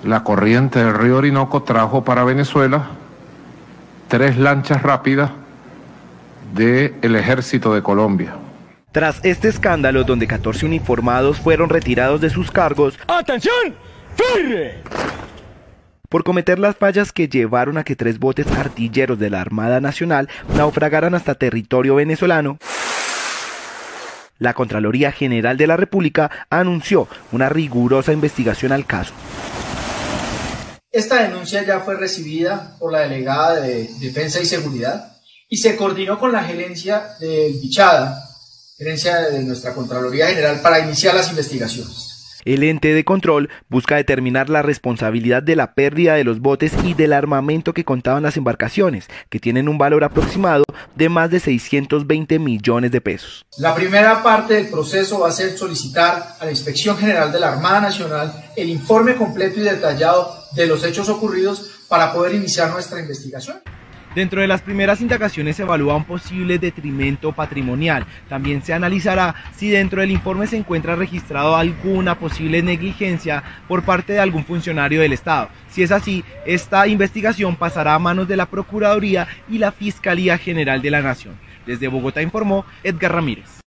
la corriente del río Orinoco trajo para Venezuela 3 lanchas rápidas del Ejército de Colombia. Tras este escándalo, donde 14 uniformados fueron retirados de sus cargos, ¡atención! ¡Firre! Por cometer las fallas que llevaron a que 3 botes artilleros de la Armada Nacional naufragaran hasta territorio venezolano, la Contraloría General de la República anunció una rigurosa investigación al caso. Esta denuncia ya fue recibida por la delegada de Defensa y Seguridad y se coordinó con la gerencia del Bichada, gerencia de nuestra Contraloría General, para iniciar las investigaciones. El ente de control busca determinar la responsabilidad de la pérdida de los botes y del armamento que contaban las embarcaciones, que tienen un valor aproximado de más de 620 millones de pesos. La primera parte del proceso va a ser solicitar a la Inspección General de la Armada Nacional el informe completo y detallado de los hechos ocurridos para poder iniciar nuestra investigación. Dentro de las primeras indagaciones se evalúa un posible detrimento patrimonial. También se analizará si dentro del informe se encuentra registrado alguna posible negligencia por parte de algún funcionario del Estado. Si es así, esta investigación pasará a manos de la Procuraduría y la Fiscalía General de la Nación. Desde Bogotá informó Edgar Ramírez.